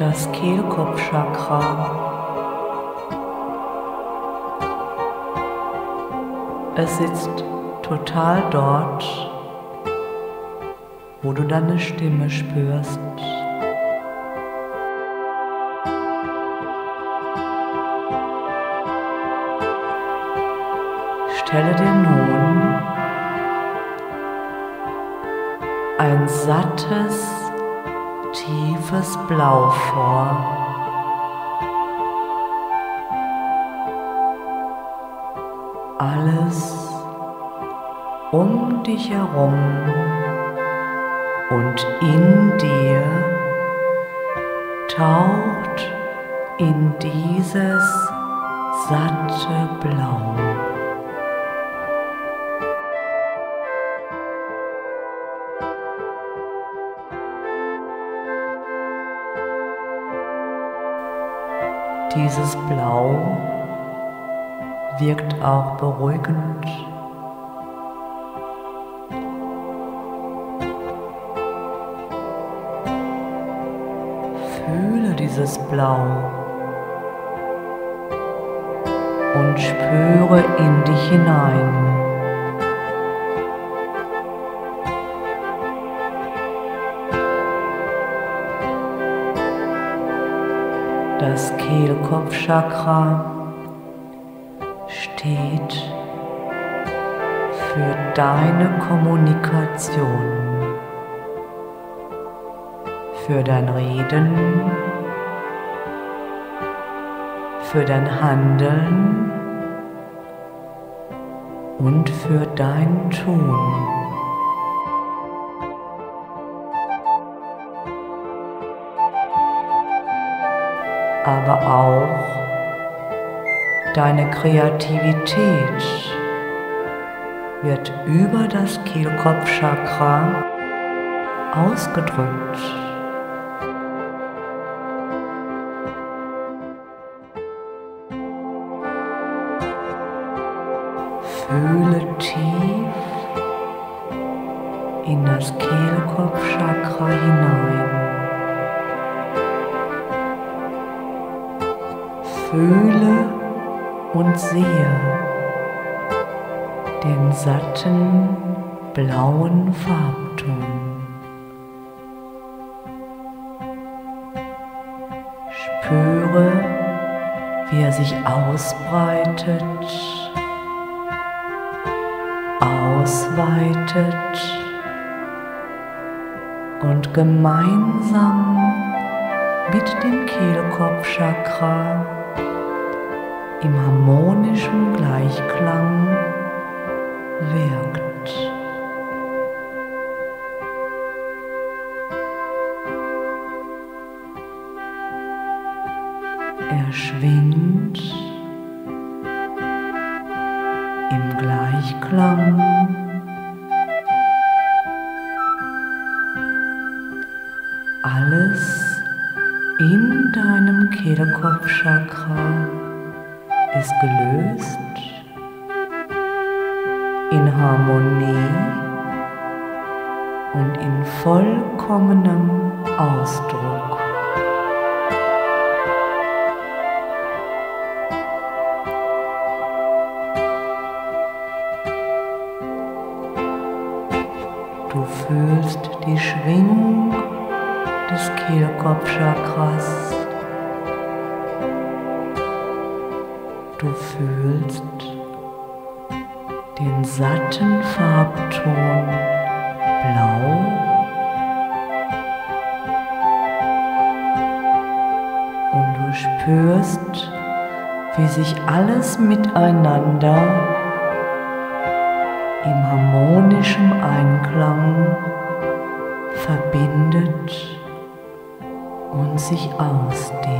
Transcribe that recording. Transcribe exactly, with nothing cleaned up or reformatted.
das Kehlkopfchakra. Es sitzt total dort, wo du deine Stimme spürst. Stelle dir nun ein sattes, tiefes Blau vor. Alles um dich herum und in dir taucht in dieses satte Blau. Dieses Blau wirkt auch beruhigend. Fühle dieses Blau und spüre in dich hinein. Das Kehlkopfchakra steht für deine Kommunikation, für dein Reden, für dein Handeln und für dein Tun. Aber auch deine Kreativität wird über das Kehlkopfchakra ausgedrückt. Fühle tief in das Kehlkopfchakra hinein. Fühle und sehe den satten blauen Farbton. Spüre, wie er sich ausbreitet, ausweitet und gemeinsam mit dem Kehlkopfchakra im harmonischen Gleichklang wirkt. Er schwingt im Gleichklang alles in deinem Kehlkopfchakra ist gelöst, in Harmonie und in vollkommenem Ausdruck. Du fühlst die Schwingung des Kehlkopfchakras. Du fühlst den satten Farbton Blau und du spürst, wie sich alles miteinander im harmonischen Einklang verbindet und sich ausdehnt.